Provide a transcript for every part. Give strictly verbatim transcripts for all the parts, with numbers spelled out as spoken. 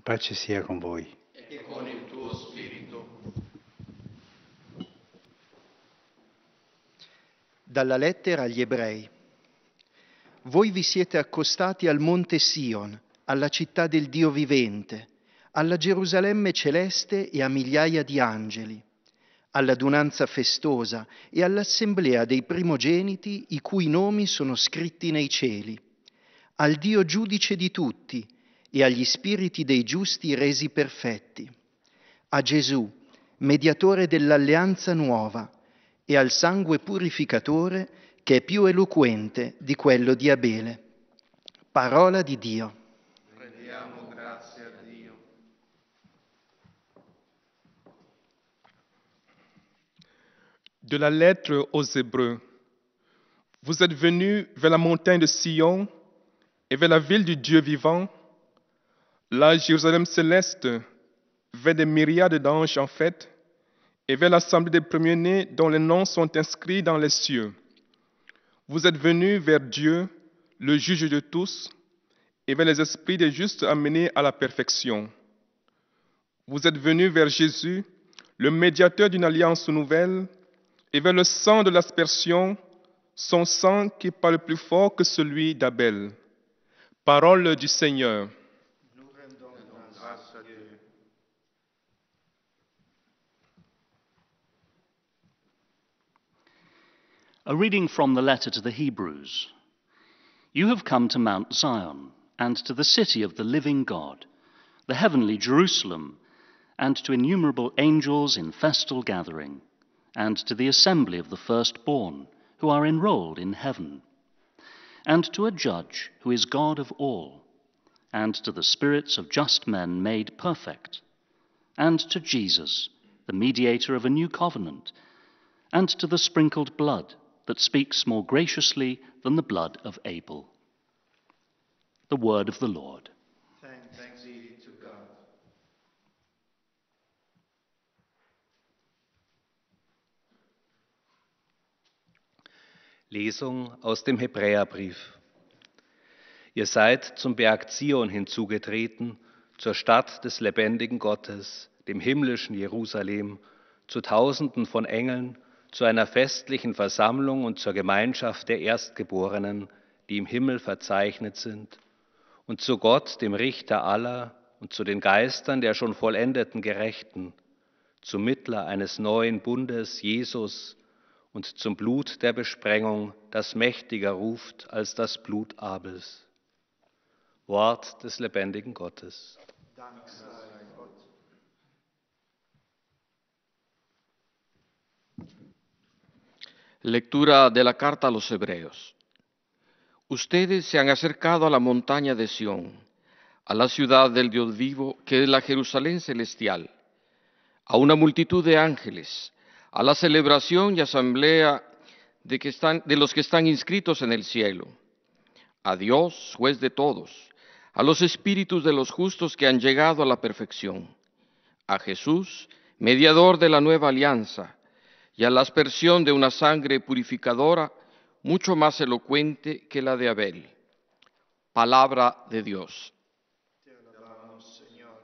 pace sia con voi. E con il tuo spirito. Dalla lettera agli Ebrei. Voi vi siete accostati al monte Sion, alla città del Dio vivente, alla Gerusalemme celeste e a migliaia di angeli, all'adunanza festosa e all'assemblea dei primogeniti i cui nomi sono scritti nei cieli, al Dio giudice di tutti e agli spiriti dei giusti resi perfetti, a Gesù, mediatore dell'alleanza nuova, e al sangue purificatore che è più eloquente di quello di Abele. Parola di Dio. Rendiamo grazie a Dio. De la lettre aux Hébreux. Vous êtes venus vers la montagne de Sion et vers la ville du Dieu vivant, la Jérusalem céleste, vers des myriades d'anges en fête, et vers l'assemblée des premiers-nés dont les noms sont inscrits dans les cieux. Vous êtes venus vers Dieu, le juge de tous, et vers les esprits des justes amenés à la perfection. Vous êtes venus vers Jésus, le médiateur d'une alliance nouvelle, et vers le sang de l'aspersion, son sang qui parle plus fort que celui d'Abel. Parole du Seigneur. Nous rendons grâce à Dieu. A reading from the letter to the Hebrews. You have come to Mount Zion, and to the city of the living God, the heavenly Jerusalem, and to innumerable angels in festal gathering, and to the assembly of the firstborn, who are enrolled in heaven, and to a judge who is God of all, and to the spirits of just men made perfect, and to Jesus, the mediator of a new covenant, and to the sprinkled blood that speaks more graciously than the blood of Abel. The word of the Lord. Thanks be to God. Lesung aus dem Hebräerbrief. Ihr seid zum Berg Zion hinzugetreten, zur Stadt des lebendigen Gottes, dem himmlischen Jerusalem, zu Tausenden von Engeln, zu einer festlichen Versammlung und zur Gemeinschaft der Erstgeborenen, die im Himmel verzeichnet sind, und zu Gott, dem Richter aller, und zu den Geistern der schon vollendeten Gerechten, zum Mittler eines neuen Bundes, Jesus, und zum Blut der Besprengung, das mächtiger ruft als das Blut Abels. Wort des lebendigen Gottes. Dank sei Gott. Lectura de la carta a los Hebreos. Ustedes se han acercado a la montaña de Sión, a la ciudad del Dios vivo, que es la Jerusalén celestial, a una multitud de ángeles, a la celebración y asamblea de, que están, de los que están inscritos en el cielo, a Dios, juez de todos, a los espíritus de los justos que han llegado a la perfección, a Jesús, mediador de la nueva alianza, y a la aspersión de una sangre purificadora mucho más elocuente que la de Abel. Palabra de Dios. Te alabamos, Señor.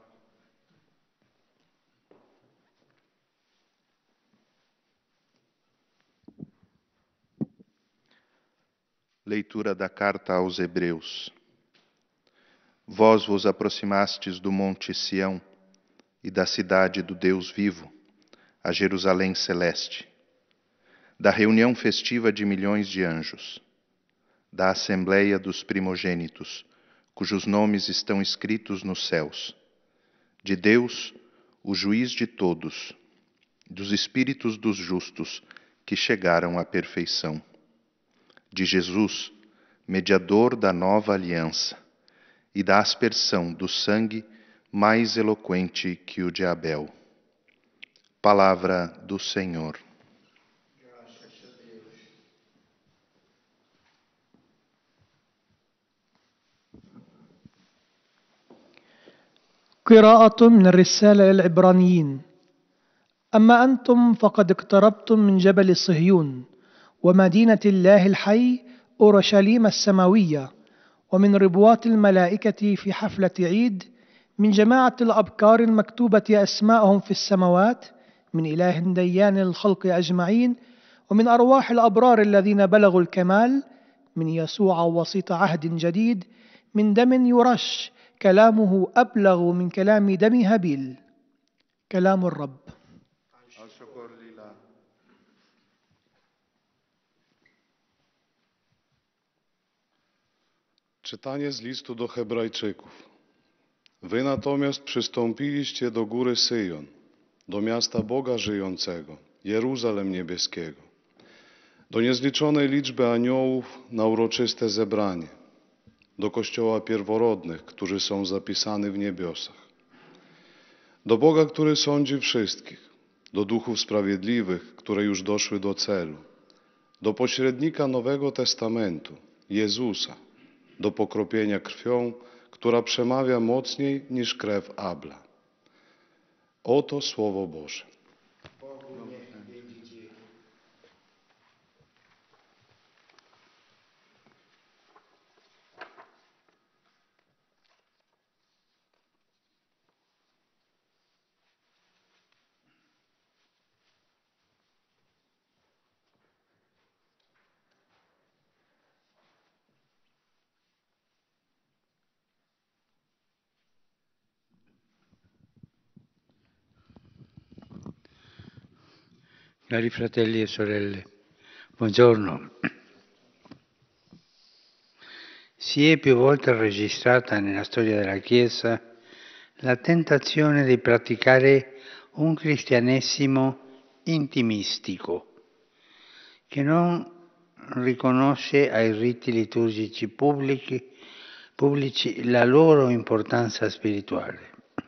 Leitura da carta aos Hebreus. Vós vos aproximastes do monte Sião e da cidade do Deus vivo, a Jerusalém celeste, da reunião festiva de milhões de anjos, da assembleia dos primogênitos, cujos nomes estão escritos nos céus, de Deus, o juiz de todos, dos espíritos dos justos que chegaram à perfeição, de Jesus, mediador da nova aliança, e da aspersão do sangue mais eloquente que o de Abel. Palavra do Senhor. Graças a Deus. قراءة من الرسالة للعبرانيين. أما أنتم فقد اقتربتم من جبل صهيون ومدينة الله الحي أورشليم السماوية، ومن ربوات الملائكة في حفلة عيد من جماعة الأبكار المكتوبة أسماءهم في السماوات، من إله ديان الخلق أجمعين، ومن أرواح الأبرار الذين بلغوا الكمال، من يسوع وسيط عهد جديد، من دم يرش كلامه أبلغ من كلام دم هابيل. كلام الرب. Czytanie z listu do Hebrajczyków. Wy natomiast przystąpiliście do góry Syjon, do miasta Boga żyjącego, Jeruzalem niebieskiego, do niezliczonej liczby aniołów na uroczyste zebranie, do kościoła pierworodnych, którzy są zapisani w niebiosach, do Boga, który sądzi wszystkich, do duchów sprawiedliwych, które już doszły do celu, do pośrednika Nowego Testamentu, Jezusa, do pokropienia krwią, która przemawia mocniej niż krew Abla. Oto Słowo Boże. Cari fratelli e sorelle, buongiorno. Si è più volte registrata nella storia della Chiesa la tentazione di praticare un cristianesimo intimistico, che non riconosce ai riti liturgici pubblici, pubblici la loro importanza spirituale.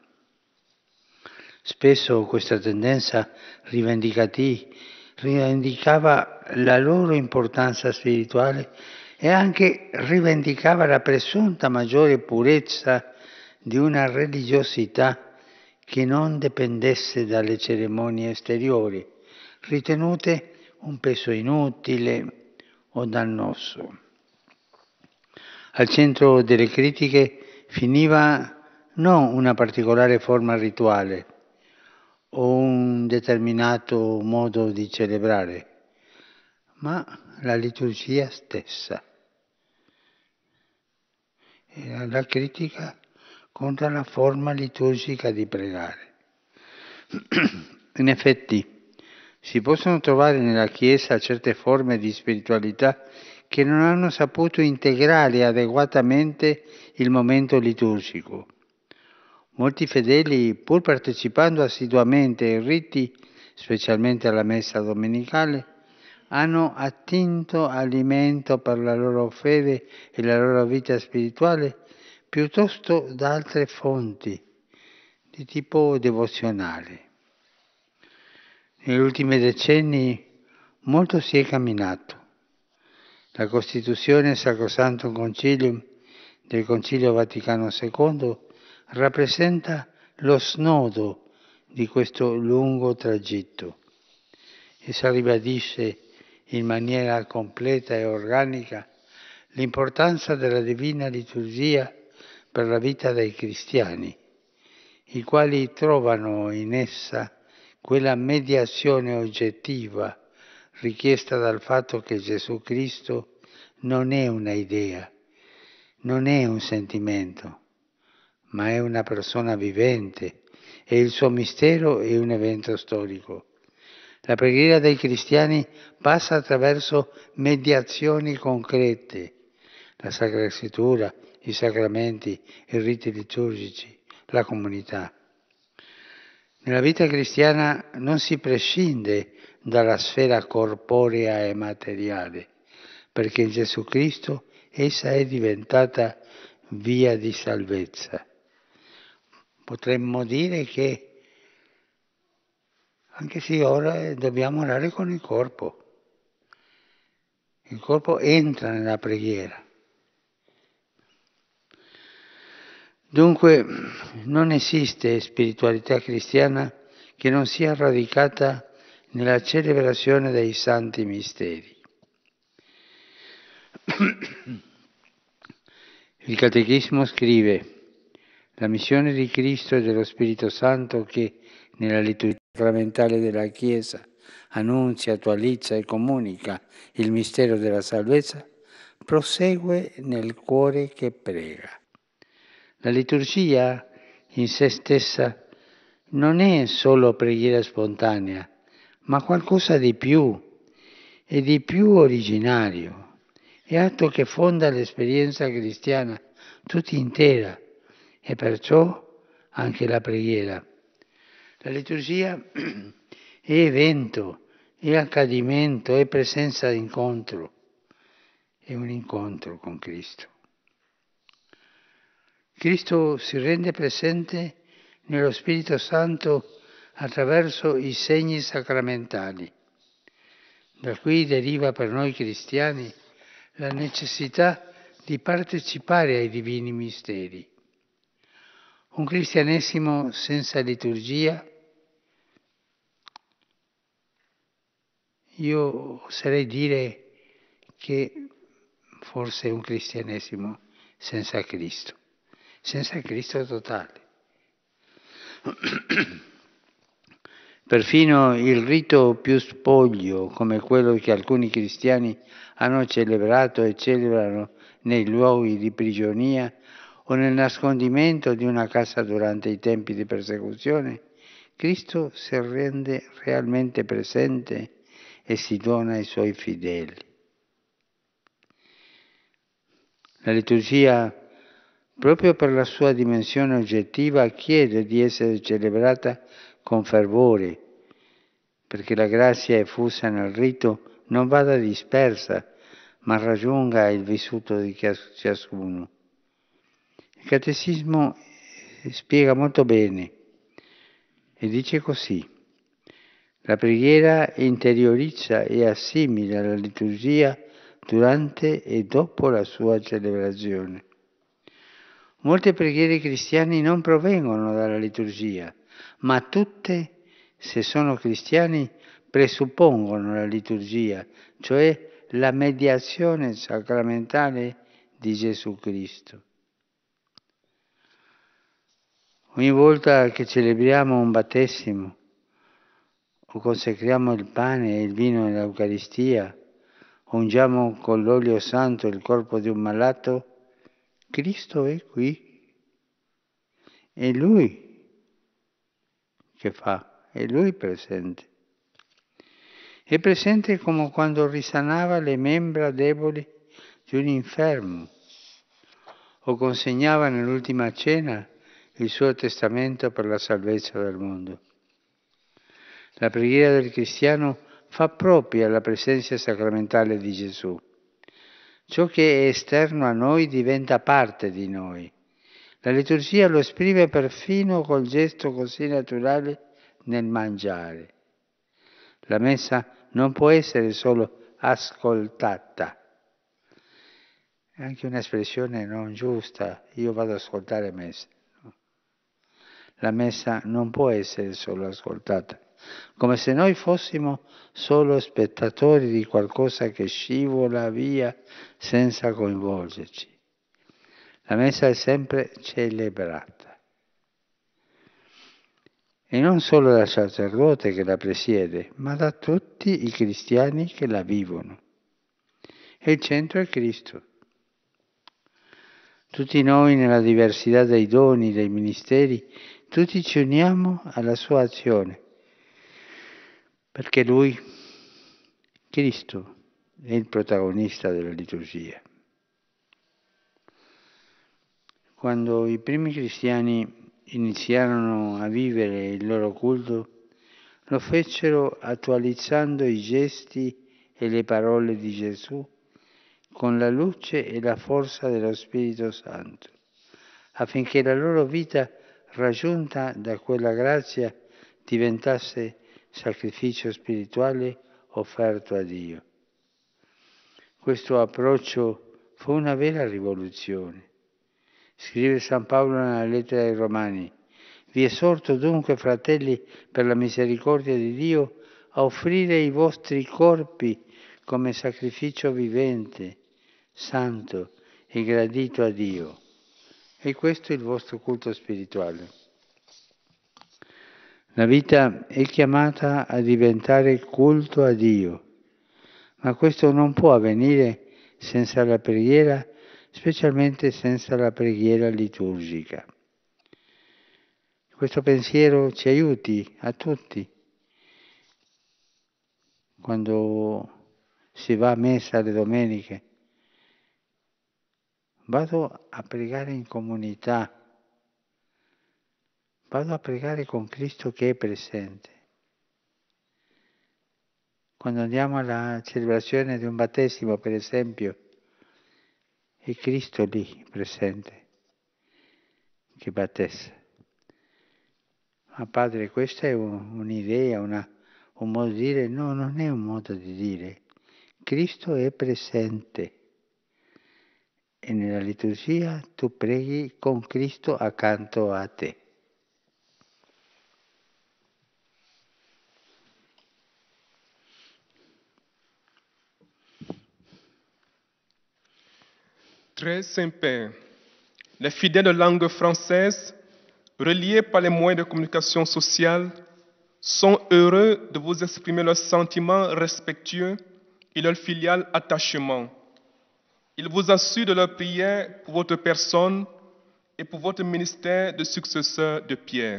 Spesso questa tendenza rivendicati, rivendicava la loro importanza spirituale e anche rivendicava la presunta maggiore purezza di una religiosità che non dipendesse dalle cerimonie esteriori, ritenute un peso inutile o dannoso. Al centro delle critiche finiva non una particolare forma rituale o un determinato modo di celebrare, ma la liturgia stessa. Era la critica contro la forma liturgica di pregare. In effetti, si possono trovare nella Chiesa certe forme di spiritualità che non hanno saputo integrare adeguatamente il momento liturgico. Molti fedeli, pur partecipando assiduamente ai riti, specialmente alla messa domenicale, hanno attinto alimento per la loro fede e la loro vita spirituale piuttosto da altre fonti di tipo devozionale. Negli ultimi decenni molto si è camminato. La Costituzione Sacrosanctum Concilium del Concilio Vaticano secondo rappresenta lo snodo di questo lungo tragitto. Essa ribadisce in maniera completa e organica l'importanza della divina liturgia per la vita dei cristiani, i quali trovano in essa quella mediazione oggettiva richiesta dal fatto che Gesù Cristo non è una idea, non è un sentimento, ma è una persona vivente e il suo mistero è un evento storico. La preghiera dei cristiani passa attraverso mediazioni concrete, la Sacra Scrittura, i sacramenti, i riti liturgici, la comunità. Nella vita cristiana non si prescinde dalla sfera corporea e materiale, perché in Gesù Cristo essa è diventata via di salvezza. Potremmo dire che anche se ora dobbiamo orare con il corpo. Il corpo entra nella preghiera. Dunque non esiste spiritualità cristiana che non sia radicata nella celebrazione dei santi misteri. Il Catechismo scrive: La missione di Cristo e dello Spirito Santo che nella liturgia sacramentale della Chiesa annunzia, attualizza e comunica il mistero della salvezza, prosegue nel cuore che prega. La liturgia in sé stessa non è solo preghiera spontanea, ma qualcosa di più e di più originario. È atto che fonda l'esperienza cristiana tutta intera e perciò anche la preghiera. La liturgia è evento, è accadimento, è presenza d'incontro, è un incontro con Cristo. Cristo si rende presente nello Spirito Santo attraverso i segni sacramentali. Da qui deriva per noi cristiani la necessità di partecipare ai divini misteri. Un cristianesimo senza liturgia, io oserei dire che forse è un cristianesimo senza Cristo, senza Cristo totale. Perfino il rito più spoglio, come quello che alcuni cristiani hanno celebrato e celebrano nei luoghi di prigionia o nel nascondimento di una casa durante i tempi di persecuzione, Cristo si rende realmente presente e si dona ai suoi fedeli. La liturgia, proprio per la sua dimensione oggettiva, chiede di essere celebrata con fervore, perché la grazia effusa nel rito non vada dispersa, ma raggiunga il vissuto di ciascuno. Il Catechismo spiega molto bene e dice così: la preghiera interiorizza e assimila la liturgia durante e dopo la sua celebrazione. Molte preghiere cristiane non provengono dalla liturgia, ma tutte, se sono cristiani, presuppongono la liturgia, cioè la mediazione sacramentale di Gesù Cristo. Ogni volta che celebriamo un battesimo o consacriamo il pane e il vino nell'Eucaristia, ungiamo con l'olio santo il corpo di un malato, Cristo è qui. È Lui che fa, è Lui presente. È presente come quando risanava le membra deboli di un infermo o consegnava nell'ultima cena il suo testamento per la salvezza del mondo. La preghiera del cristiano fa propria la presenza sacramentale di Gesù. Ciò che è esterno a noi diventa parte di noi. La liturgia lo esprime perfino col gesto così naturale nel mangiare. La messa non può essere solo ascoltata. È anche un'espressione non giusta, io vado ad ascoltare messa. La messa non può essere solo ascoltata, come se noi fossimo solo spettatori di qualcosa che scivola via senza coinvolgerci. La messa è sempre celebrata. E non solo dal sacerdote che la presiede, ma da tutti i cristiani che la vivono. E il centro è Cristo. Tutti noi, nella diversità dei doni, dei ministeri, tutti ci uniamo alla sua azione, perché Lui, Cristo, è il protagonista della liturgia. Quando i primi cristiani iniziarono a vivere il loro culto, lo fecero attualizzando i gesti e le parole di Gesù con la luce e la forza dello Spirito Santo, affinché la loro vita, raggiunta da quella grazia, diventasse sacrificio spirituale offerto a Dio. Questo approccio fu una vera rivoluzione. Scrive San Paolo nella lettera ai Romani: vi esorto dunque, fratelli, per la misericordia di Dio, a offrire i vostri corpi come sacrificio vivente, santo e gradito a Dio. E questo è il vostro culto spirituale. La vita è chiamata a diventare culto a Dio, ma questo non può avvenire senza la preghiera, specialmente senza la preghiera liturgica. Questo pensiero ci aiuti a tutti. Quando si va a messa le domeniche, vado a pregare in comunità, vado a pregare con Cristo che è presente. Quando andiamo alla celebrazione di un battesimo, per esempio, è Cristo lì presente, che battezza. Ma Padre, questa è un, un'idea, una, un modo di dire? No, non è un modo di dire. Cristo è presente. E nella liturgia tu preghi con Cristo accanto a te. Très Saint-Père, les fidèles de langue française, reliés par les moyens de communication sociale, sont heureux de vous exprimer leurs sentiments respectueux et leur filial attachement. Ils vous assurent de leur prière pour votre personne et pour votre ministère de successeur de Pierre.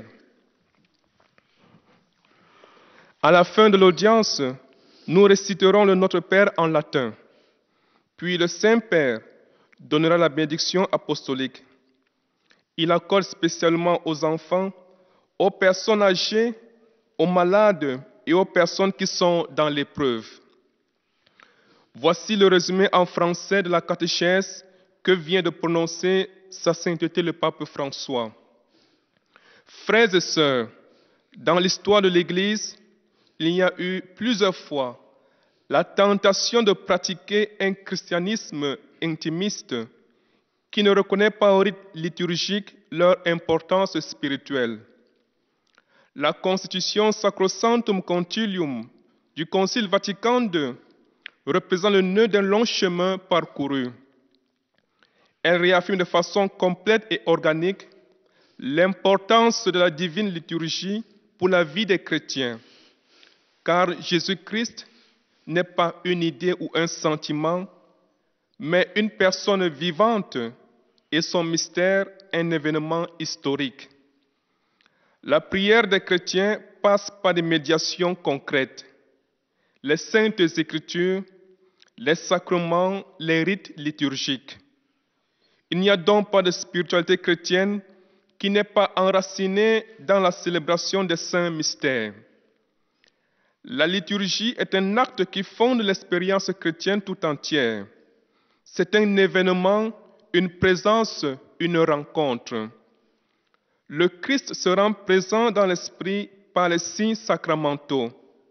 À la fin de l'audience, nous réciterons le Notre Père en latin. Puis le Saint-Père donnera la bénédiction apostolique. Il accorde spécialement aux enfants, aux personnes âgées, aux malades et aux personnes qui sont dans l'épreuve. Voici le résumé en français de la catéchèse que vient de prononcer Sa Sainteté le Pape François. Frères et sœurs, dans l'histoire de l'Église, il y a eu plusieurs fois la tentation de pratiquer un christianisme intimiste qui ne reconnaît pas au rite liturgique leur importance spirituelle. La constitution Sacrosanctum Concilium du Concile Vatican deux représente le nœud d'un long chemin parcouru. Elle réaffirme de façon complète et organique l'importance de la divine liturgie pour la vie des chrétiens, car Jésus-Christ n'est pas une idée ou un sentiment, mais une personne vivante et son mystère un événement historique. La prière des chrétiens passe par des médiations concrètes. Les saintes écritures, les sacrements, les rites liturgiques. Il n'y a donc pas de spiritualité chrétienne qui n'est pas enracinée dans la célébration des saints mystères. La liturgie est un acte qui fonde l'expérience chrétienne tout entière. C'est un événement, une présence, une rencontre. Le Christ se rend présent dans l'esprit par les signes sacramentaux.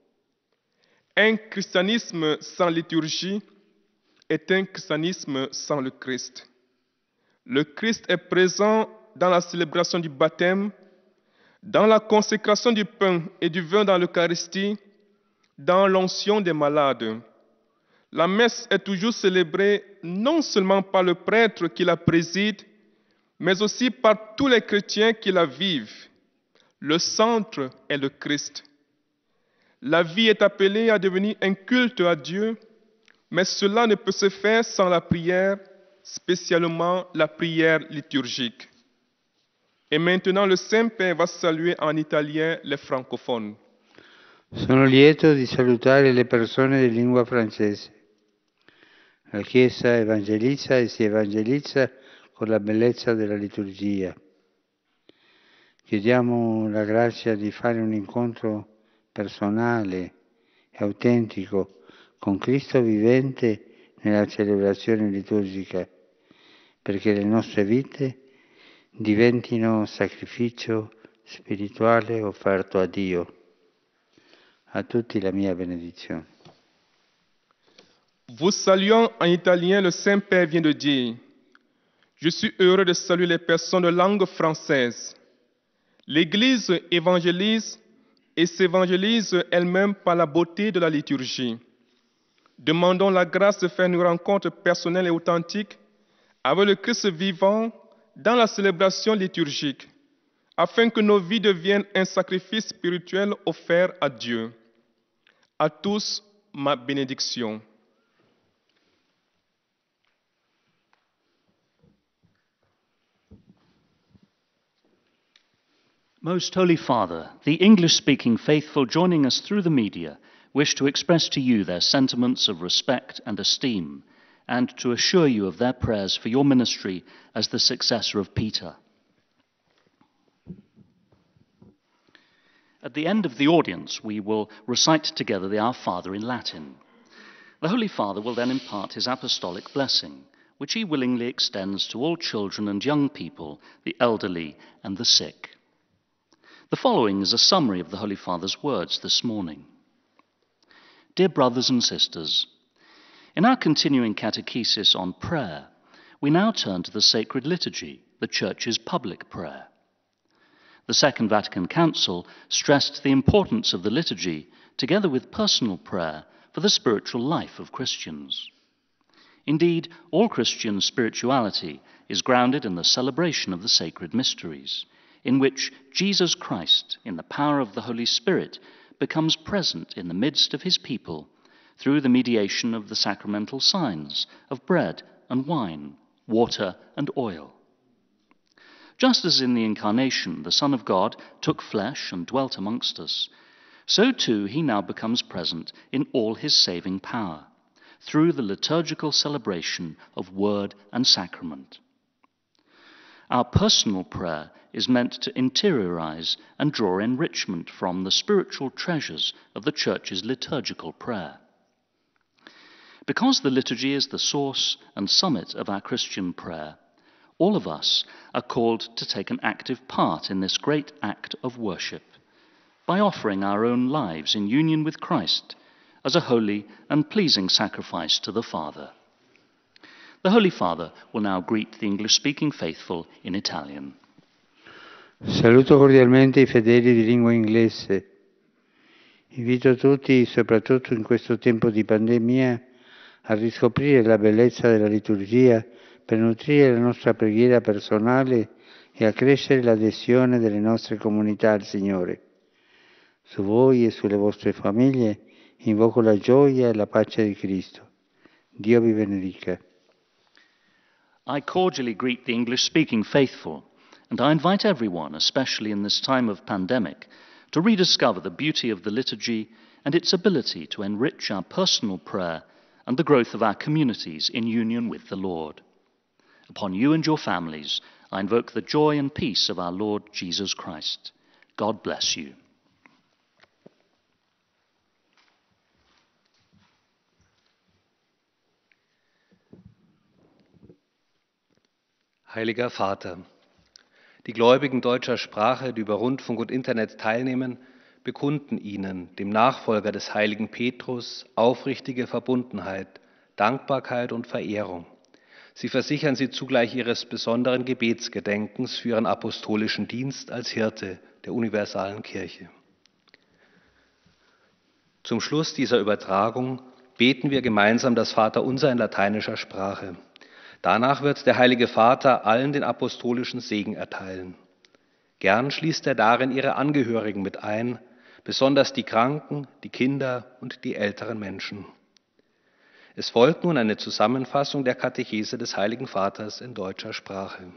Un christianisme sans liturgie est un christianisme sans le Christ. Le Christ est présent dans la célébration du baptême, dans la consécration du pain et du vin dans l'Eucharistie, dans l'onction des malades. La messe est toujours célébrée non seulement par le prêtre qui la préside, mais aussi par tous les chrétiens qui la vivent. Le centre est le Christ. La vie est appelée à devenir un culte à Dieu, mais cela ne peut se faire sans la prière, spécialement la prière liturgique. Et maintenant, le Saint-Père va saluer en italien les francophones. Sono lieto di salutare le persone di lingua francese. La Chiesa evangelizza e si evangelizza con la bellezza della liturgia. Chiediamo la grazia di fare un incontro personale e autentico con Cristo vivente nella celebrazione liturgica, perché le nostre vite diventino sacrificio spirituale offerto a Dio. A tutti la mia benedizione. Vous saluant en italien, le Saint-Père vient de dire: Je suis heureux de saluer les personnes de langue française. L'Église évangélise et s'évangélise elle-même par la beauté de la liturgie. Demandons la grâce de faire une rencontre personnelle et authentique avec le Christ vivant dans la célébration liturgique, afin que nos vies deviennent un sacrifice spirituel offert à Dieu. À tous, ma bénédiction. Most Holy Father, the English-speaking faithful joining us through the media wish to express to you their sentiments of respect and esteem, and to assure you of their prayers for your ministry as the successor of Peter. At the end of the audience, we will recite together the Our Father in Latin. The Holy Father will then impart his apostolic blessing, which he willingly extends to all children and young people, the elderly and the sick. The following is a summary of the Holy Father's words this morning. Dear brothers and sisters, in our continuing catechesis on prayer, we now turn to the sacred liturgy, the Church's public prayer. The Second Vatican Council stressed the importance of the liturgy, together with personal prayer, for the spiritual life of Christians. Indeed, all Christian spirituality is grounded in the celebration of the sacred mysteries, in which Jesus Christ, in the power of the Holy Spirit, becomes present in the midst of his people through the mediation of the sacramental signs of bread and wine, water and oil. Just as in the Incarnation the Son of God took flesh and dwelt amongst us, so too he now becomes present in all his saving power, through the liturgical celebration of word and sacrament. Our personal prayer is meant to interiorize and draw enrichment from the spiritual treasures of the Church's liturgical prayer. Because the liturgy is the source and summit of our Christian prayer, all of us are called to take an active part in this great act of worship by offering our own lives in union with Christ as a holy and pleasing sacrifice to the Father. The Holy Father will now greet the English-speaking faithful in Italian. Saluto cordialmente i fedeli di lingua inglese. Invito tutti, soprattutto in questo tempo di pandemia, a riscoprire la bellezza della liturgia per nutrire la nostra preghiera personale e accrescere l'adesione delle nostre comunità al Signore. Su voi e sulle vostre famiglie invoco la gioia e la pace di Cristo. Dio vi benedica. I cordially greet the English-speaking faithful, and I invite everyone, especially in this time of pandemic, to rediscover the beauty of the liturgy and its ability to enrich our personal prayer and the growth of our communities in union with the Lord. Upon you and your families, I invoke the joy and peace of our Lord Jesus Christ. God bless you. Heiliger Vater, die Gläubigen deutscher Sprache, die über Rundfunk und Internet teilnehmen, bekunden Ihnen, dem Nachfolger des heiligen Petrus, aufrichtige Verbundenheit, Dankbarkeit und Verehrung. Sie versichern Sie zugleich Ihres besonderen Gebetsgedenkens für Ihren apostolischen Dienst als Hirte der universalen Kirche. Zum Schluss dieser Übertragung beten wir gemeinsam das Vaterunser in lateinischer Sprache. Danach wird der Heilige Vater allen den apostolischen Segen erteilen. Gern schließt er darin ihre Angehörigen mit ein, besonders die Kranken, die Kinder und die älteren Menschen. Es folgt nun eine Zusammenfassung der Katechese des Heiligen Vaters in deutscher Sprache.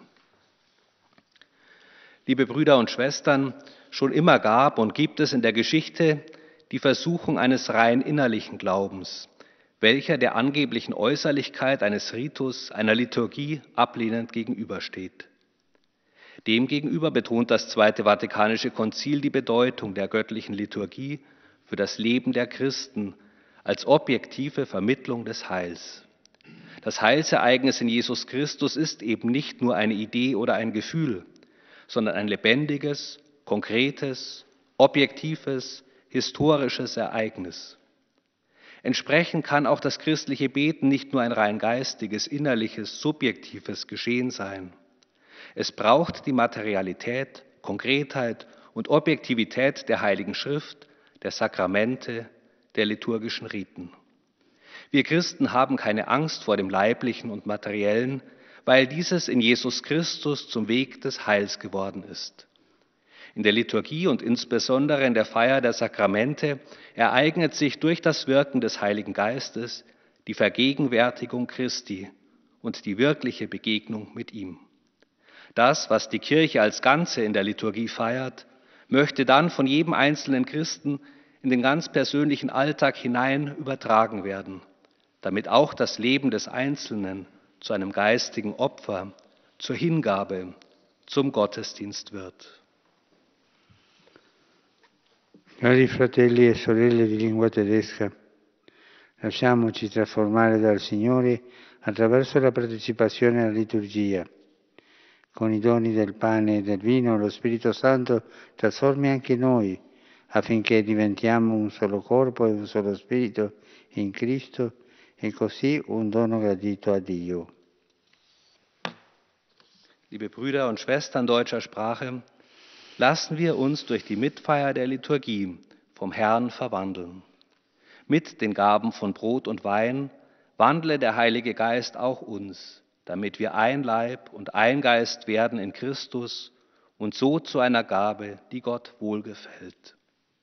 Liebe Brüder und Schwestern, schon immer gab und gibt es in der Geschichte die Versuchung eines rein innerlichen Glaubens, welcher der angeblichen Äußerlichkeit eines Ritus, einer Liturgie ablehnend gegenübersteht. Demgegenüber betont das Zweite Vatikanische Konzil die Bedeutung der göttlichen Liturgie für das Leben der Christen als objektive Vermittlung des Heils. Das Heilsereignis in Jesus Christus ist eben nicht nur eine Idee oder ein Gefühl, sondern ein lebendiges, konkretes, objektives, historisches Ereignis. Entsprechend kann auch das christliche Beten nicht nur ein rein geistiges, innerliches, subjektives Geschehen sein. Es braucht die Materialität, Konkretheit und Objektivität der Heiligen Schrift, der Sakramente, der liturgischen Riten. Wir Christen haben keine Angst vor dem Leiblichen und Materiellen, weil dieses in Jesus Christus zum Weg des Heils geworden ist. In der Liturgie und insbesondere in der Feier der Sakramente ereignet sich durch das Wirken des Heiligen Geistes die Vergegenwärtigung Christi und die wirkliche Begegnung mit ihm. Das, was die Kirche als Ganze in der Liturgie feiert, möchte dann von jedem einzelnen Christen in den ganz persönlichen Alltag hinein übertragen werden, damit auch das Leben des Einzelnen zu einem geistigen Opfer, zur Hingabe, zum Gottesdienst wird. Cari fratelli e sorelle di lingua tedesca, lasciamoci trasformare dal Signore attraverso la partecipazione alla liturgia. Con i doni del pane e del vino, lo Spirito Santo trasformi anche noi, affinché diventiamo un solo corpo e un solo spirito in Cristo e così un dono gradito a Dio. Liebe Brüder und Schwestern deutscher Sprache, lassen wir uns durch die Mitfeier der Liturgie vom Herrn verwandeln. Mit den Gaben von Brot und Wein wandle der Heilige Geist auch uns, damit wir ein Leib und ein Geist werden in Christus und so zu einer Gabe, die Gott wohlgefällt.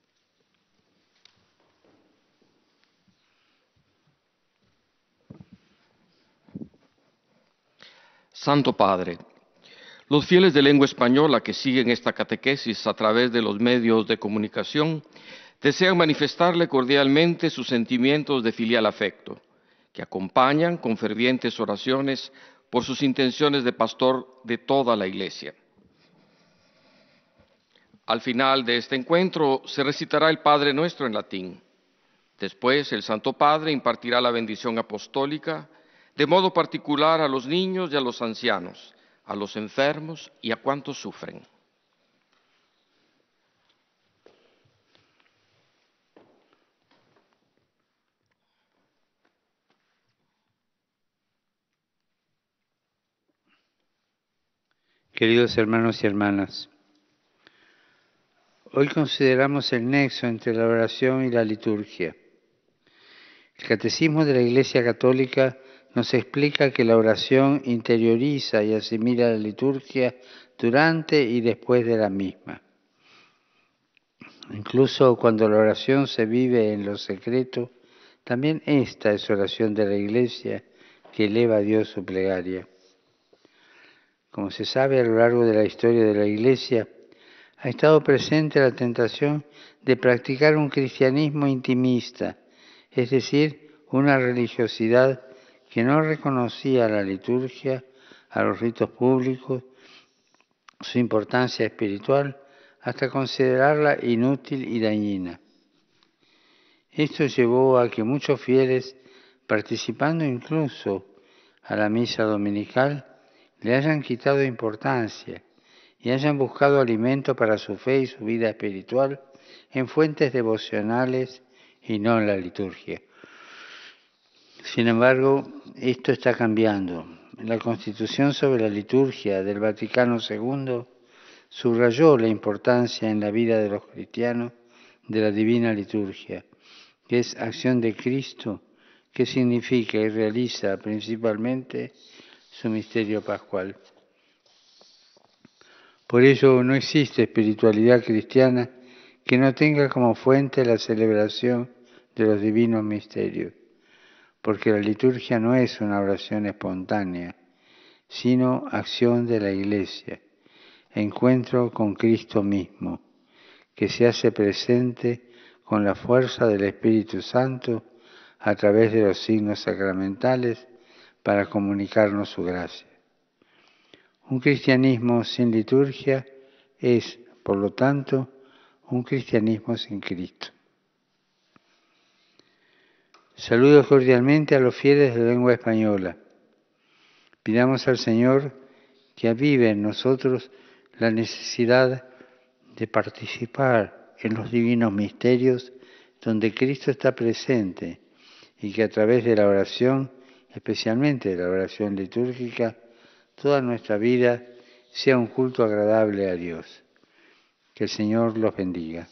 Santo Padre, los fieles de lengua española que siguen esta catequesis a través de los medios de comunicación desean manifestarle cordialmente sus sentimientos de filial afecto, que acompañan con fervientes oraciones por sus intenciones de pastor de toda la Iglesia. Al final de este encuentro se recitará el Padre Nuestro en latín. Después el Santo Padre impartirá la bendición apostólica, de modo particular a los niños y a los ancianos, a los enfermos y a cuantos sufren. Queridos hermanos y hermanas, hoy consideramos el nexo entre la oración y la liturgia. El Catecismo de la Iglesia Católica nos explica que la oración interioriza y asimila la liturgia durante y después de la misma. Incluso cuando la oración se vive en lo secreto, también esta es oración de la Iglesia que eleva a Dios su plegaria. Como se sabe, a lo largo de la historia de la Iglesia ha estado presente la tentación de practicar un cristianismo intimista, es decir, una religiosidad que no reconocía a la liturgia, a los ritos públicos, su importancia espiritual, hasta considerarla inútil y dañina. Esto llevó a que muchos fieles, participando incluso a la misa dominical, le hayan quitado importancia y hayan buscado alimento para su fe y su vida espiritual en fuentes devocionales y no en la liturgia. Sin embargo, esto está cambiando. La Constitución sobre la Liturgia del Vaticano segundo subrayó la importancia en la vida de los cristianos de la Divina Liturgia, que es acción de Cristo, que significa y realiza principalmente su misterio pascual. Por ello, no existe espiritualidad cristiana que no tenga como fuente la celebración de los divinos misterios, porque la liturgia no es una oración espontánea, sino acción de la Iglesia, encuentro con Cristo mismo, que se hace presente con la fuerza del Espíritu Santo a través de los signos sacramentales para comunicarnos su gracia. Un cristianismo sin liturgia es, por lo tanto, un cristianismo sin Cristo. Saludo cordialmente a los fieles de lengua española. Pidamos al Señor que avive en nosotros la necesidad de participar en los divinos misterios donde Cristo está presente y que a través de la oración, especialmente de la oración litúrgica, toda nuestra vida sea un culto agradable a Dios. Que el Señor los bendiga.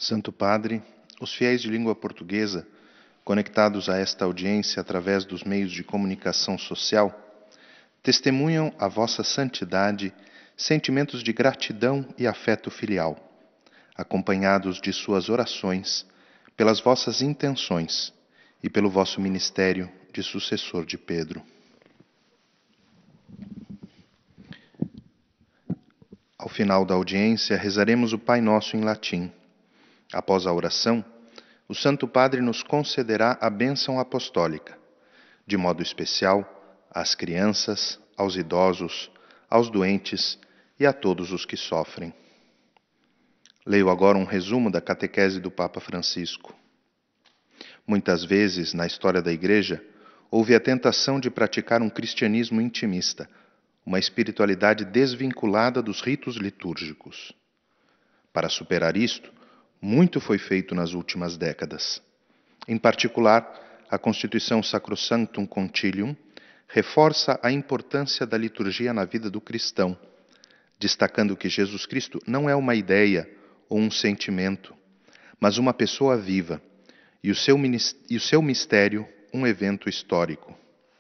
Santo Padre, os fiéis de língua portuguesa, conectados a esta audiência através dos meios de comunicação social, testemunham a vossa santidade sentimentos de gratidão e afeto filial, acompanhados de suas orações, pelas vossas intenções e pelo vosso ministério de sucessor de Pedro. Ao final da audiência, rezaremos o Pai Nosso em latim. Após a oração, o Santo Padre nos concederá a bênção apostólica, de modo especial às crianças, aos idosos, aos doentes e a todos os que sofrem. Leio agora um resumo da catequese do Papa Francisco. Muitas vezes, na história da Igreja, houve a tentação de praticar um cristianismo intimista, uma espiritualidade desvinculada dos ritos litúrgicos. Para superar isto, muito foi feito nas últimas décadas. Em particular, a Constituição Sacrosanctum Concilium reforça a importância da liturgia na vida do cristão, destacando que Jesus Cristo não é uma ideia ou um sentimento, mas uma pessoa viva, e o seu, e o seu mistério um evento histórico.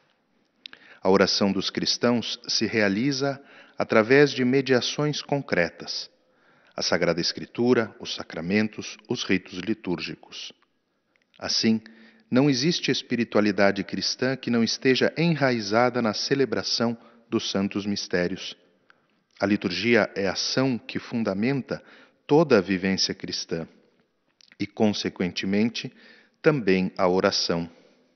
A oração dos cristãos se realiza através de mediações concretas, a Sagrada Escritura, os sacramentos, os ritos litúrgicos. Assim, não existe espiritualidade cristã que não esteja enraizada na celebração dos santos mistérios. A liturgia é a ação que fundamenta toda a vivência cristã e, consequentemente, também a oração.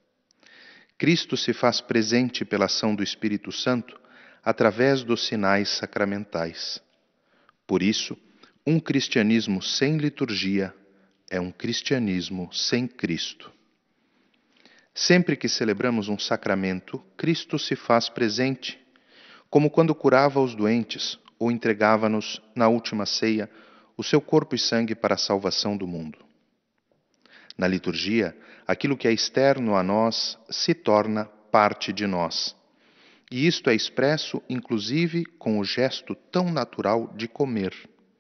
Cristo se faz presente pela ação do Espírito Santo através dos sinais sacramentais. Por isso, um cristianismo sem liturgia é um cristianismo sem Cristo. Sempre que celebramos um sacramento, Cristo se faz presente, como quando curava os doentes ou entregava-nos, na última ceia, o seu corpo e sangue para a salvação do mundo. Na liturgia, aquilo que é externo a nós se torna parte de nós. E isto é expresso, inclusive, com o gesto tão natural de comer.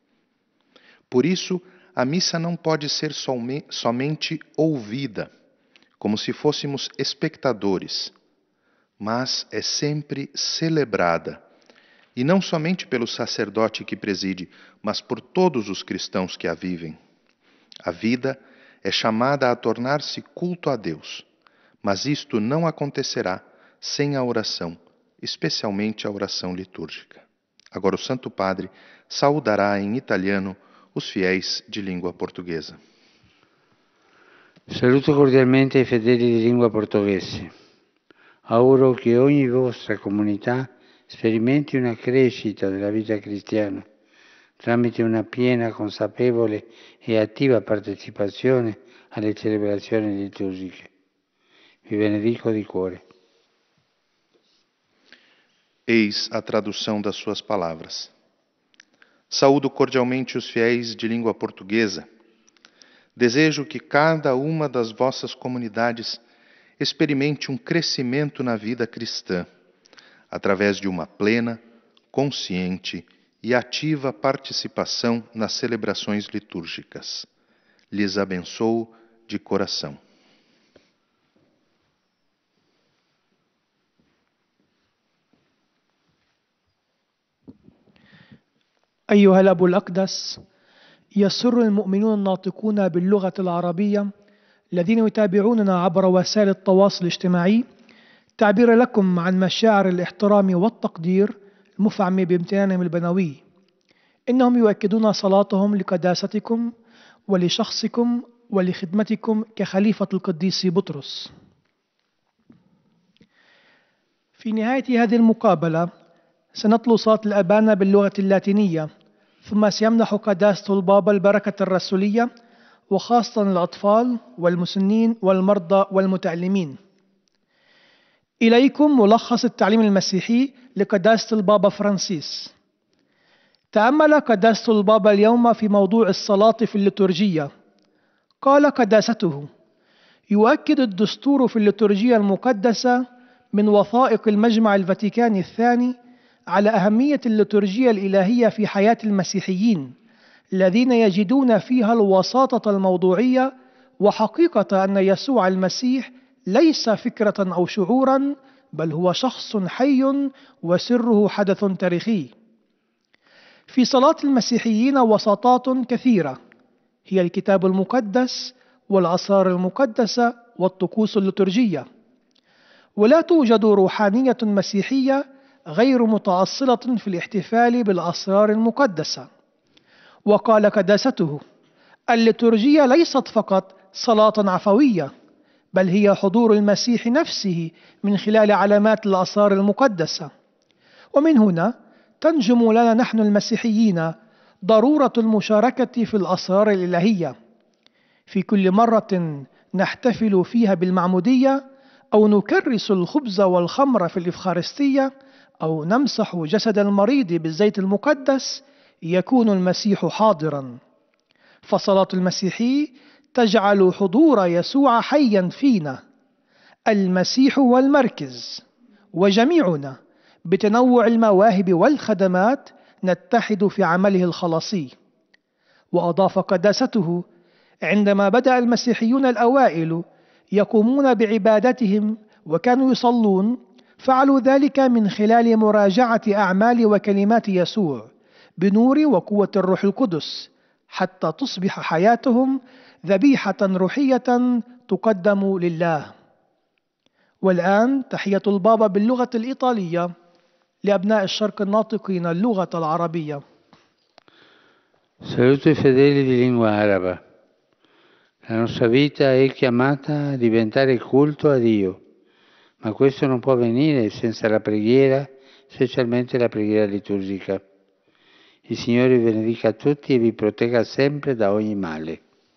Por isso, a missa não pode ser somente ouvida, como se fôssemos espectadores, mas é sempre celebrada, e não somente pelo sacerdote que preside, mas por todos os cristãos que a vivem. A vida é chamada a tornar-se culto a Deus, mas isto não acontecerá sem a oração, especialmente a oração litúrgica. Agora o Santo Padre saudará em italiano os fiéis de língua portuguesa. Saluto cordialmente i fedeli di lingua portoghese. Auguro che ogni vostra comunità sperimenti una crescita della vita cristiana tramite una piena, consapevole e attiva partecipazione alle celebrazioni liturgiche. Vi benedico di cuore. Eis a tradução das suas palavras. Saúdo cordialmente os fiéis de língua portuguesa. Desejo que cada uma das vossas comunidades experimente um crescimento na vida cristã, através de uma plena, consciente e ativa participação nas celebrações litúrgicas. Lhes abençoo de coração. أيها الأب الأقدس، يسر المؤمنون الناطقون باللغة العربية الذين يتابعوننا عبر وسائل التواصل الاجتماعي تعبير لكم عن مشاعر الاحترام والتقدير المفعم بامتنانهم البنوي. إنهم يؤكدون صلاتهم لقداستكم ولشخصكم ولخدمتكم كخليفة القديس بطرس. في نهاية هذه المقابلة سنتلو صلاة الأبانة باللغة اللاتينية، ثم سيمنح قداسة البابا البركة الرسولية وخاصة الأطفال والمسنين والمرضى والمتألمين. إليكم ملخص التعليم المسيحي لقداسة البابا فرانسيس. تأمل قداسة البابا اليوم في موضوع الصلاة في الليتورجية. قال قداسته: يؤكد الدستور في الليتورجية المقدسة من وثائق المجمع الفاتيكاني الثاني على أهمية الليتورجية الإلهية في حياة المسيحيين، الذين يجدون فيها الوساطة الموضوعية وحقيقة أن يسوع المسيح ليس فكرة أو شعورا، بل هو شخص حي وسره حدث تاريخي. في صلاة المسيحيين وساطات كثيرة، هي الكتاب المقدس والأسرار المقدسة والطقوس الليتورجية، ولا توجد روحانية مسيحية غير متأصلة في الاحتفال بالأسرار المقدسة. وقال قداسته: الليتورجية ليست فقط صلاة عفوية، بل هي حضور المسيح نفسه من خلال علامات الأسرار المقدسة. ومن هنا تنجم لنا نحن المسيحيين ضرورة المشاركة في الأسرار الإلهية. في كل مرة نحتفل فيها بالمعمودية، أو نكرس الخبز والخمر في الإفخارستية، أو نمسح جسد المريض بالزيت المقدس، يكون المسيح حاضرا. فصلاة المسيحي تجعل حضور يسوع حيا فينا. المسيح هو المركز، وجميعنا بتنوع المواهب والخدمات نتحد في عمله الخلاصي. وأضاف قداسته: عندما بدأ المسيحيون الأوائل يقومون بعبادتهم وكانوا يصلون، فعلوا ذلك من خلال مراجعة أعمال وكلمات يسوع بنور وقوة الروح القدس، حتى تصبح حياتهم ذبيحة روحية تقدم لله. والآن تحية البابا باللغة الإيطالية لأبناء الشرق الناطقين اللغة العربية. Saluto i fedeli di lingua araba. La nostra vita è chiamata a diventare culto a Dio, ma questo non può avvenire senza la preghiera, specialmente la preghiera liturgica. Il Signore vi benedica tutti e vi protegga sempre da ogni male.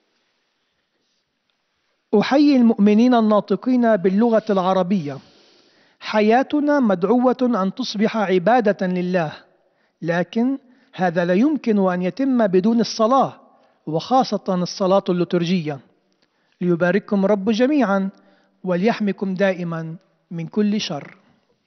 أحيي المؤمنين الناطقين باللغة العربية. حياتنا مدعوة أن تصبح عبادة لله، لكن هذا لا يمكن أن يتم بدون الصلاة، وخاصة الصلاة الليتورجية. ليبارككم رب جميعا وليحمكم دائما من كل شر.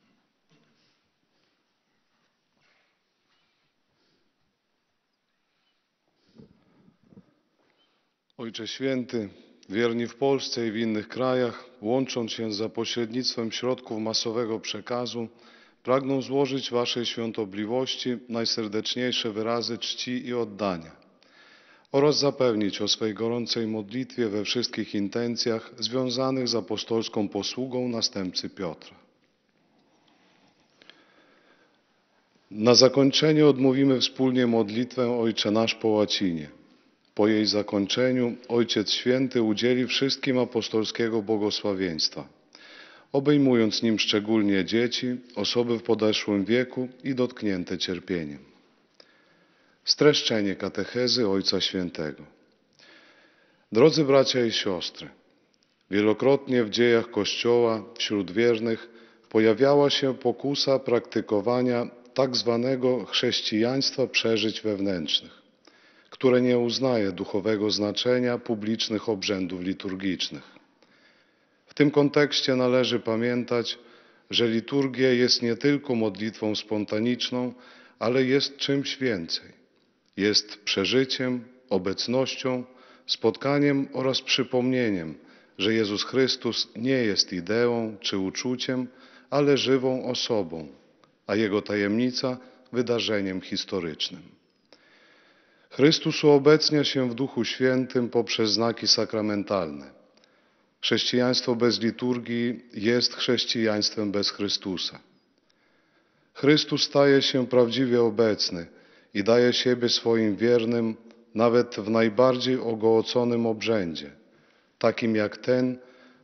Ojcze Święty, wierni w Polsce i w innych krajach, łącząc się za pośrednictwem środków masowego przekazu, pragną złożyć Waszej świątobliwości najserdeczniejsze wyrazy czci i oddania oraz zapewnić o swej gorącej modlitwie we wszystkich intencjach związanych z apostolską posługą następcy Piotra. Na zakończenie odmówimy wspólnie modlitwę Ojcze Nasz po łacinie. Po jej zakończeniu Ojciec Święty udzieli wszystkim apostolskiego błogosławieństwa, obejmując nim szczególnie dzieci, osoby w podeszłym wieku i dotknięte cierpieniem. Streszczenie katechezy Ojca Świętego. Drodzy bracia i siostry, wielokrotnie w dziejach Kościoła wśród wiernych pojawiała się pokusa praktykowania tak zwanego chrześcijaństwa przeżyć wewnętrznych, które nie uznaje duchowego znaczenia publicznych obrzędów liturgicznych. W tym kontekście należy pamiętać, że liturgia jest nie tylko modlitwą spontaniczną, ale jest czymś więcej. Jest przeżyciem, obecnością, spotkaniem oraz przypomnieniem, że Jezus Chrystus nie jest ideą czy uczuciem, ale żywą osobą, a Jego tajemnica wydarzeniem historycznym. Chrystus uobecnia się w Duchu Świętym poprzez znaki sakramentalne. Chrześcijaństwo bez liturgii jest chrześcijaństwem bez Chrystusa. Chrystus staje się prawdziwie obecny i daje siebie swoim wiernym nawet w najbardziej ogołoconym obrzędzie, takim jak ten,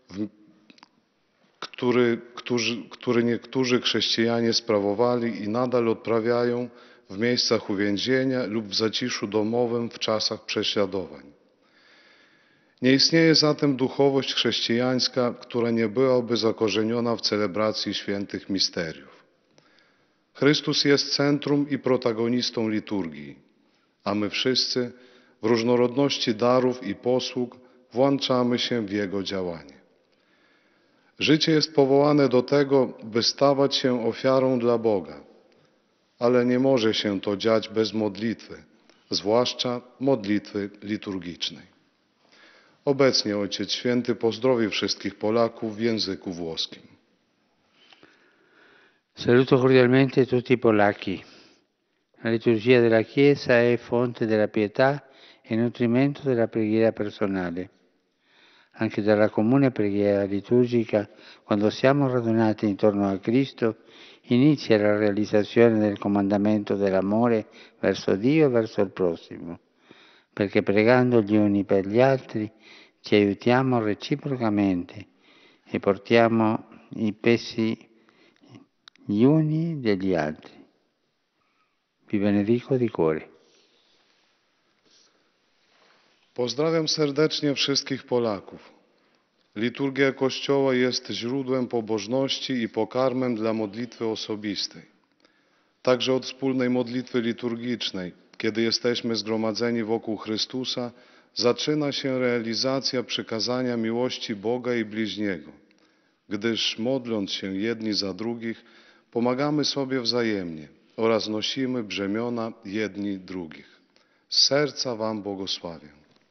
który, którzy, który niektórzy chrześcijanie sprawowali i nadal odprawiają w miejscach uwięzienia lub w zaciszu domowym w czasach prześladowań. Nie istnieje zatem duchowość chrześcijańska, która nie byłaby zakorzeniona w celebracji świętych misteriów. Chrystus jest centrum i protagonistą liturgii, a my wszyscy w różnorodności darów i posług włączamy się w Jego działanie. Życie jest powołane do tego, by stawać się ofiarą dla Boga, ale nie może się to dziać bez modlitwy, zwłaszcza modlitwy liturgicznej. Obecnie Ojciec Święty pozdrowił wszystkich Polaków w języku włoskim. Saluto cordialmente tutti i polacchi. La liturgia della Chiesa è fonte della pietà e nutrimento della preghiera personale. Anche dalla comune preghiera liturgica, quando siamo radunati intorno a Cristo, inizia la realizzazione del comandamento dell'amore verso Dio e verso il prossimo, perché pregando gli uni per gli altri ci aiutiamo reciprocamente e portiamo i pesi gli uni degli altri. Vi benedico di cuore. Pozdrawiam serdecznie wszystkich Polaków. Liturgia Kościoła jest źródłem pobożności i pokarmem dla modlitwy osobistej. Także od wspólnej modlitwy liturgicznej, kiedy jesteśmy zgromadzeni wokół Chrystusa, zaczyna się realizacja przykazania miłości Boga i bliźniego, gdyż modląc się jedni za drugich, pomagamy sobie wzajemnie oraz nosimy brzemiona jedni drugich. Z serca Wam błogosławię.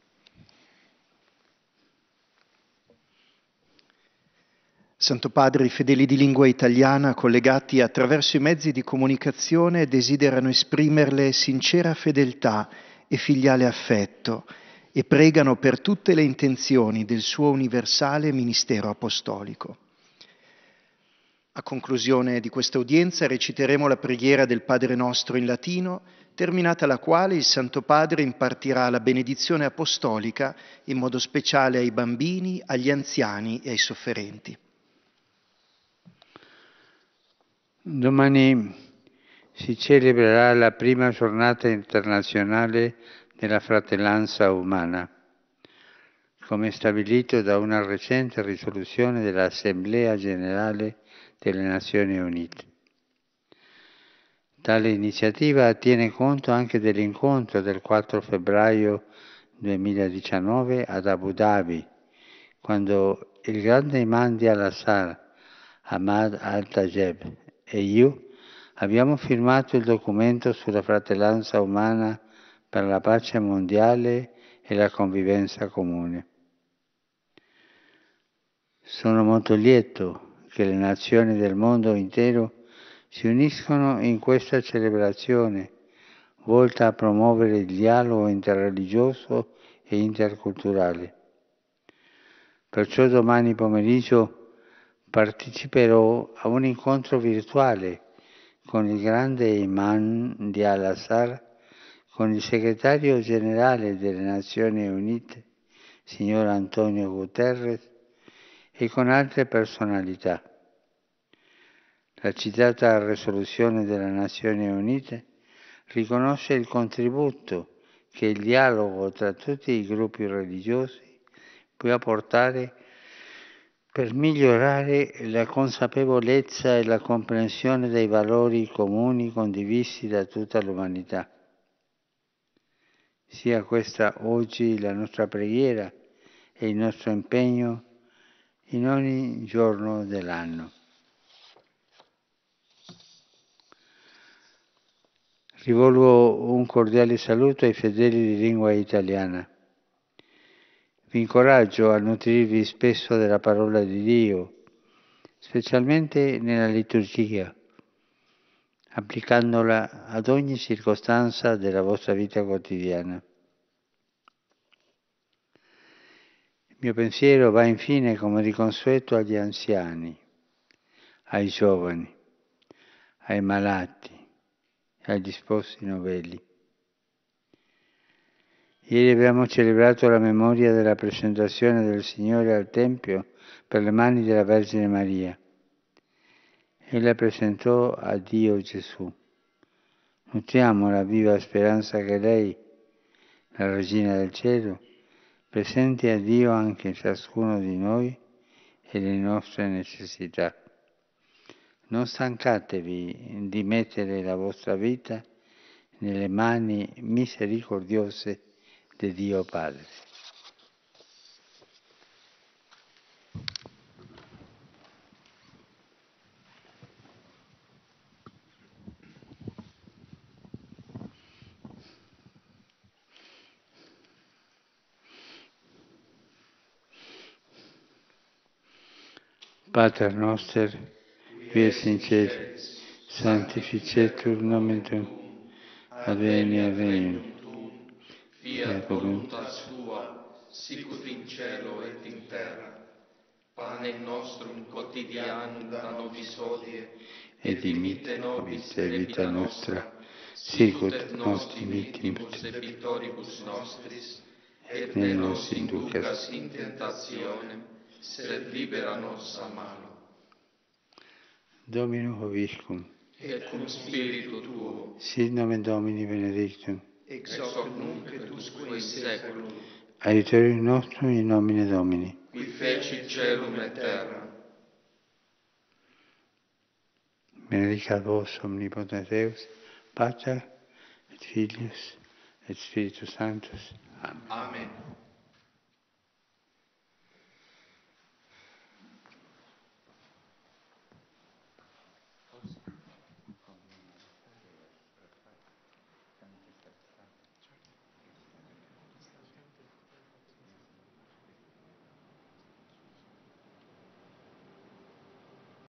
Santo Padre, i fedeli di lingua italiana collegati attraverso i mezzi di comunicazione desiderano esprimerle sincera fedeltà e filiale affetto e pregano per tutte le intenzioni del suo universale ministero apostolico. A conclusione di questa udienza reciteremo la preghiera del Padre Nostro in latino, terminata la quale il Santo Padre impartirà la benedizione apostolica in modo speciale ai bambini, agli anziani e ai sofferenti. Domani si celebrerà la prima giornata internazionale della fratellanza umana, come stabilito da una recente risoluzione dell'Assemblea Generale delle Nazioni Unite. Tale iniziativa tiene conto anche dell'incontro del quattro febbraio duemiladiciannove ad Abu Dhabi, quando il grande imam di Al-Azhar, Ahmad Al-Tajeb, e io abbiamo firmato il documento sulla fratellanza umana per la pace mondiale e la convivenza comune. Sono molto lieto che le nazioni del mondo intero si uniscono in questa celebrazione volta a promuovere il dialogo interreligioso e interculturale. Perciò domani pomeriggio parteciperò a un incontro virtuale con il grande imam di Al-Azhar, con il segretario generale delle Nazioni Unite, signor Antonio Guterres, e con altre personalità. La citata risoluzione delle Nazioni Unite riconosce il contributo che il dialogo tra tutti i gruppi religiosi può portare per migliorare la consapevolezza e la comprensione dei valori comuni condivisi da tutta l'umanità. Sia questa oggi la nostra preghiera e il nostro impegno in ogni giorno dell'anno. Rivolgo un cordiale saluto ai fedeli di lingua italiana. Vi incoraggio a nutrirvi spesso della parola di Dio, specialmente nella liturgia, applicandola ad ogni circostanza della vostra vita quotidiana. Il mio pensiero va infine, come di consueto, agli anziani, ai giovani, ai malati e agli sposi novelli. Ieri abbiamo celebrato la memoria della presentazione del Signore al Tempio per le mani della Vergine Maria. Ella presentò a Dio Gesù. Nutriamo la viva speranza che lei, la Regina del Cielo, presenti a Dio anche in ciascuno di noi e le nostre necessità. Non stancatevi di mettere la vostra vita nelle mani misericordiose di Dio Padre. Pater noster, qui es in celis, sanctificetur nomen tuum, adveniat regnum tuum, fiat voluntas tua, sicut in cielo et in terra. Panem nostrum quotidianum da nobis hodie, et dimitte nobis debita nostra, sicut et nos dimittimus debitoribus nostris, et ne nos inducas in tentationem, sed libera nos a malo. Dominum vobiscum, Et cum spiritu tuo, sit nomen Domini benedictum, ex hoc nunc et usque in saeculum, aiuterium nostrum in nomine Domini. qui feci celum et terra. Benedicat vos omnipotens Deus, Pater et Filius et Spiritus Sanctus. Amen. Amen.